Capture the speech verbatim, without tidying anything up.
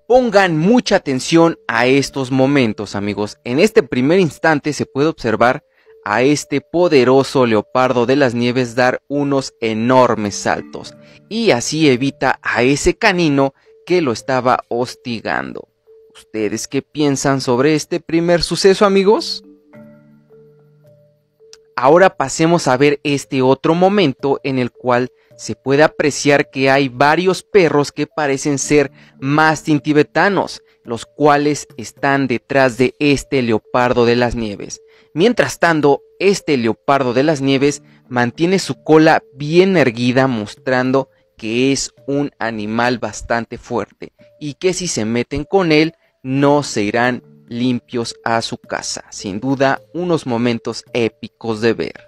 Pongan mucha atención a estos momentos, amigos. En este primer instante se puede observar a este poderoso leopardo de las nieves dar unos enormes saltos, y así evita a ese canino que lo estaba hostigando. ¿Ustedes qué piensan sobre este primer suceso, amigos? Ahora pasemos a ver este otro momento en el cual se puede apreciar que hay varios perros que parecen ser mastín tibetanos, los cuales están detrás de este leopardo de las nieves. Mientras tanto, este leopardo de las nieves mantiene su cola bien erguida, mostrando que es un animal bastante fuerte y que si se meten con él no se irán limpios a su casa. Sin duda, unos momentos épicos de ver.